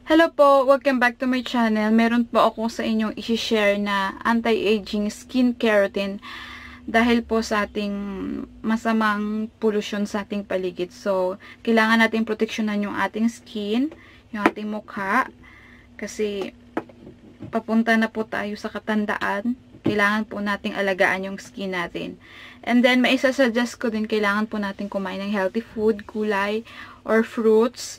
Hello po! Welcome back to my channel. Meron po ako sa inyong i-share na anti-aging skincare routine dahil po sa ating masamang pollution sa ating paligid. So, kailangan natin proteksyonan yung ating skin, yung ating mukha, kasi papunta na po tayo sa katandaan. Kailangan po nating alagaan yung skin natin. And then, may isa-suggest ko din, kailangan po natin kumain ng healthy food, gulay, or fruits.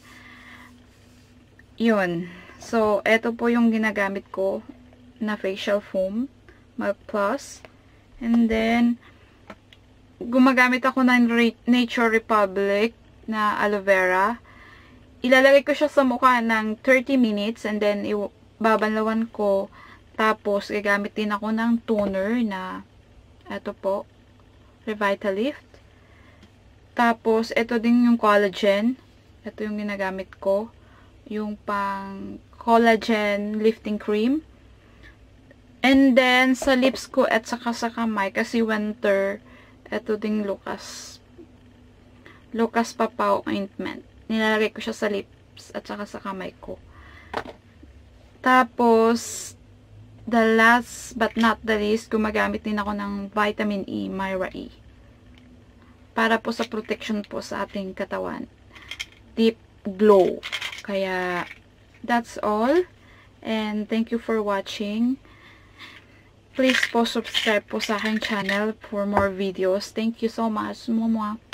Yun. So, eto po yung ginagamit ko na facial foam, Milk Plus. And then, gumagamit ako ng Nature Republic na aloe vera. Ilalagay ko siya sa mukha ng 30 minutes and then babanlawan ko. Tapos, gagamit din ako ng toner na eto po, Revitalift. Tapos, eto din yung collagen. Ito yung ginagamit ko. Yung pang collagen lifting cream. And then, sa lips ko at saka sa kamay, kasi winter, ito ding Lucas Papaw ointment. Nilalagay ko siya sa lips at saka sa kamay ko. Tapos, the last but not the least, gumagamit din ako ng vitamin E, Myra E. Para po sa protection po sa ating katawan. Deep glow. Kaya, that's all. And thank you for watching. Please po subscribe po sa aking channel for more videos. Thank you so much. Mwah, mwah.